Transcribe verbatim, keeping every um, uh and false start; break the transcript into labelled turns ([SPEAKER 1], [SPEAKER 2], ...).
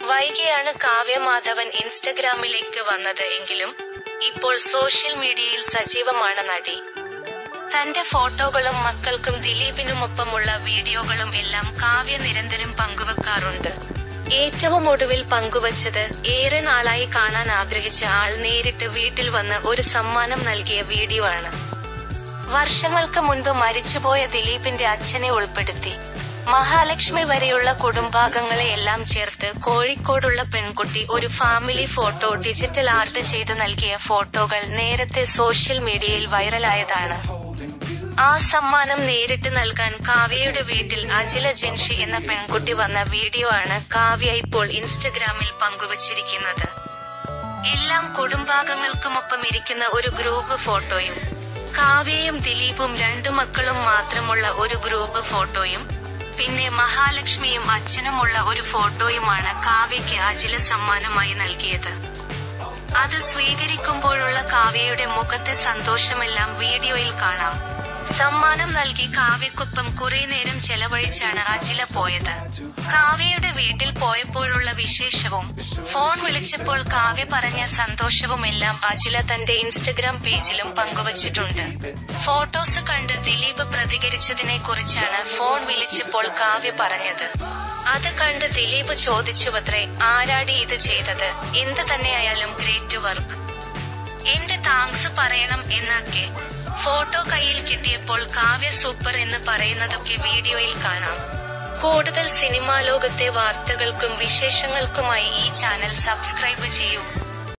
[SPEAKER 1] വൈകിയാണ് കാവ്യ മാധവൻ ഇൻസ്റ്റഗ്രാമിലേക്ക് വന്നത് എങ്കിലും ഇപ്പോൾ സോഷ്യൽ മീഡിയയിൽ സജീവമാണ് നടി. തന്റെ ഫോട്ടോകളും മക്കൾക്കും ദിലീപിനുമൊപ്പമുള്ള വീഡിയോകളും എല്ലാം കാവ്യ നിരന്തരം പങ്കുവെക്കാറുണ്ട്. ഏറ്റവും ഒടുവിൽ പങ്കുവച്ചത് ഏറെ നാളായി കാണാൻ ആഗ്രഹിച്ച ആൾ നേരിട്ട് വീട്ടിൽ വന്ന് ഒരു സമ്മാനം നൽകിയ വീഡിയോ ആണ്. വർഷങ്ങൾക്ക് മുൻപ് മരിച്ചുപോയ ദിലീപിന്റെ അച്ഛനെ ഉൾപ്പെടുത്തി മഹാലക്ഷ്മി വരെയുള്ള കുടുംബാംഗങ്ങളെ എല്ലാം ചേർത്ത് കോഴിക്കോടുള്ള പെൺകുട്ടി ഒരു ഫാമിലി ഫോട്ടോ ഡിജിറ്റൽ ആർട്ട് ചെയ്ത് നൽകിയ ഫോട്ടോകൾ നേരത്തെ സോഷ്യൽ മീഡിയയിൽ വൈറലായതാണ്. ആ സമ്മാനം നേരിട്ട് നൽകാൻ കാവ്യയുടെ വീട്ടിൽ അജില ജൻഷി എന്ന പെൺകുട്ടി വന്ന വീഡിയോ ആണ് കാവ്യ ഇപ്പോൾ ഇൻസ്റ്റഗ്രാമിൽ പങ്കുവച്ചിരിക്കുന്നത്. എല്ലാം കുടുംബാംഗങ്ങൾക്കുമൊപ്പം ഇരിക്കുന്ന ഒരു ഗ്രൂപ്പ് ഫോട്ടോയും കാവ്യയും ദിലീപും രണ്ടു മക്കളും മാത്രമുള്ള ഒരു ഗ്രൂപ്പ് ഫോട്ടോയും പിന്നെ മഹാലക്ഷ്മിയും അച്ഛനുമുള്ള ഒരു ഫോട്ടോയുമാണ് കാവ്യയ്ക്ക് അജില സമ്മാനമായി നൽകിയത്. അത് സ്വീകരിക്കുമ്പോഴുള്ള കാവ്യയുടെ മുഖത്തെ സന്തോഷമെല്ലാം വീഡിയോയിൽ കാണാം. സമ്മാനം നൽകി കാവ്യക്കൊപ്പം കുറെ നേരം ചെലവഴിച്ചാണ് അജില പോയത്. കാവ്യയുടെ വീട്ടിൽ പോയപ്പോഴുള്ള വിശേഷവും ഫോൺ വിളിച്ചപ്പോൾ കാവ്യ പറഞ്ഞ സന്തോഷവുമെല്ലാം അജില തന്റെ ഇൻസ്റ്റഗ്രാം പേജിലും പങ്കുവച്ചിട്ടുണ്ട്. ഫോട്ടോസ് കണ്ട് ദിലീപ് പ്രതികരിച്ചതിനെ കുറിച്ചാണ് ഫോൺ വിളിച്ചപ്പോൾ കാവ്യ പറഞ്ഞത്. അത് കണ്ട് ദിലീപ് ചോദിച്ചുവത്രേ, ആരാടി ഇത് ചെയ്തത്, എന്ത് തന്നെയായാലും ഗ്രേറ്റ് വർക്ക്, എന്റെ താങ്ക്സ് പറയണം എന്നൊക്കെ. ഫോട്ടോ കയ്യിൽ കിട്ടിയപ്പോൾ കാവ്യ സൂപ്പർ എന്ന് പറയുന്നതൊക്കെ വീഡിയോയിൽ കാണാം. കൂടുതൽ സിനിമാ ലോകത്തെ വാർത്തകൾക്കും വിശേഷങ്ങൾക്കുമായി ഈ ചാനൽ സബ്സ്ക്രൈബ് ചെയ്യൂ.